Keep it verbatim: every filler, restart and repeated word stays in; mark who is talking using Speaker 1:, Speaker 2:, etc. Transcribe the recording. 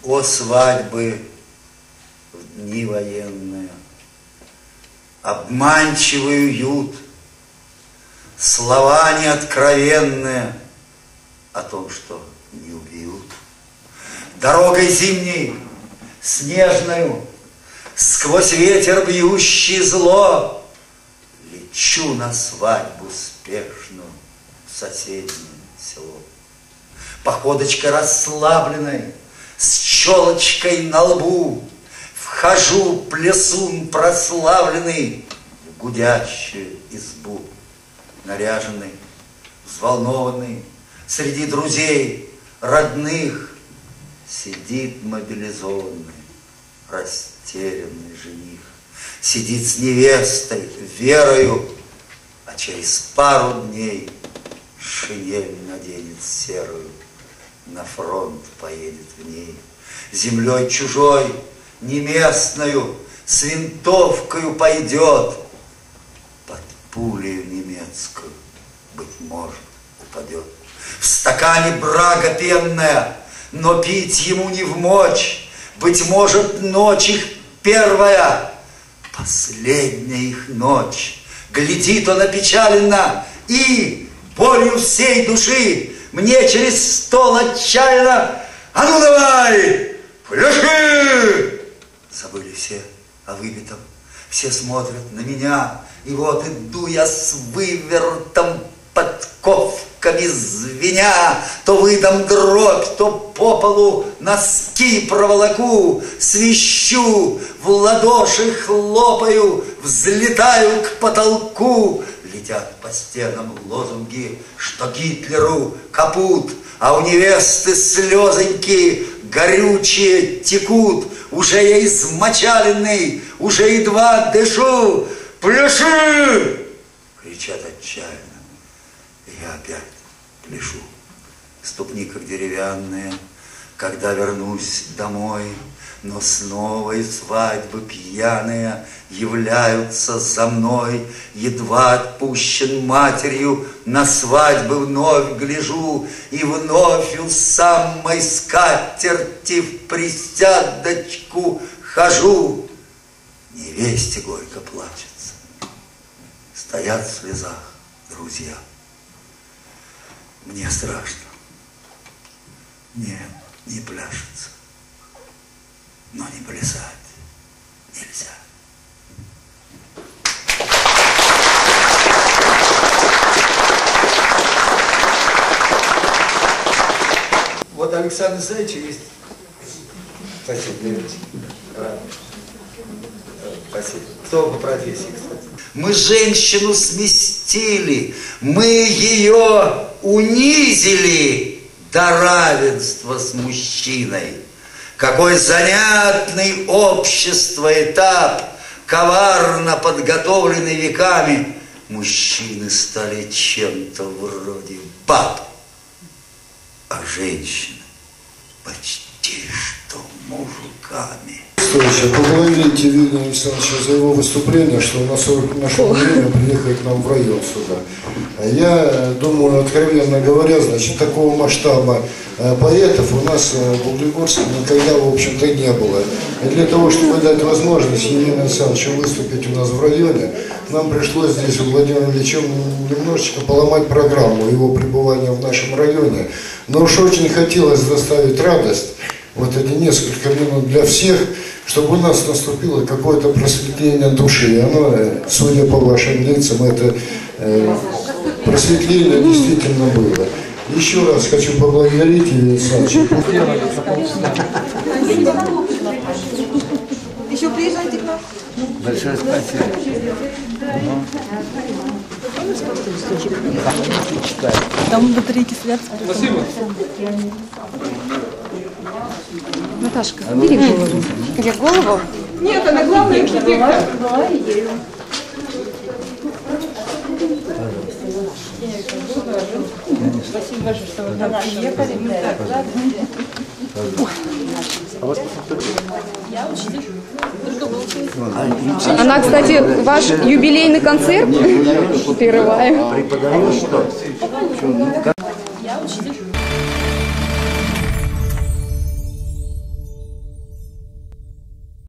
Speaker 1: О, свадьбы в дни военные, обманчивый уют, слова неоткровенные о том, что не убьют. Дорогой зимней, снежною, сквозь ветер бьющий зло, лечу на свадьбу спешную в соседнее село. Походочкой расслабленной, с челочкой на лбу, вхожу, плесун прославленный, в гудящую избу. Наряженный, взволнованный, среди друзей, родных, сидит мобилизованный, растерянный жених. Сидит с невестой, верою, а через пару дней шинель наденет серую, на фронт поедет в ней. Землей чужой, не местною, с винтовкою пойдет, под пулею немецкую, быть может, упадет. В стакане брага пенная, но пить ему не вмочь. Быть может, ночь их первая, последняя их ночь. Глядит он опечаленно и болью всей души мне через стол отчаянно: а ну давай, пляши! Забыли все о выпитом, все смотрят на меня, и вот иду я с вывертом, подковками звеня, то выдам дробь, то по полу носки проволоку, свищу, в ладоши хлопаю, взлетаю к потолку. Летят по стенам лозунги, что Гитлеру капут, а у невесты слезоньки горючие текут. Уже я измочаленный, уже едва дышу. Пляши! Кричат отчаянно. Я опять пляшу. Ступни как деревянные, когда вернусь домой, но снова и свадьбы пьяные являются за мной. Едва отпущен матерью, на свадьбы вновь гляжу, и вновь у самой скатерти в присядочку хожу. Невесте горько плачется, стоят в слезах друзья. Мне страшно, мне не пляшется, но не плясать нельзя. Вот Александр Исаевич есть. Спасибо, Леонид. Спасибо. Кто по профессии, кстати? Мы женщину сместили, мы ее унизили до равенства с мужчиной. Какой занятный общество этап, коварно подготовленный веками. Мужчины стали чем-то вроде баб, а женщины почти что мужиками.
Speaker 2: Поблагодарите Евгения Александровича за его выступление, что он нашел время приехать к нам в район сюда. Я думаю, откровенно говоря, значит, такого масштаба поэтов у нас в Углегорске никогда, в общем-то, не было. И для того, чтобы дать возможность Евгению Александровичу выступить у нас в районе, нам пришлось здесь у Владимира Ильича немножечко поломать программу его пребывания в нашем районе. Но уж очень хотелось доставить радость, вот эти несколько минут для всех, чтобы у нас наступило какое-то просветление души. И оно, судя по вашим лицам, это э, просветление действительно было. Еще раз хочу поблагодарить Евгения Александровича.
Speaker 3: Еще приезжайте к нам.
Speaker 1: Большое спасибо.
Speaker 3: Там батарейки сидят.
Speaker 4: Спасибо.
Speaker 3: Наташка, бери голову. Где голову?
Speaker 4: Нет, она главная архитектор.
Speaker 3: Спасибо большое, что вы так приехали. Я учитель. Она, кстати, ваш юбилейный концерт прерываю.
Speaker 1: Преподаю что?
Speaker 3: Я учитель.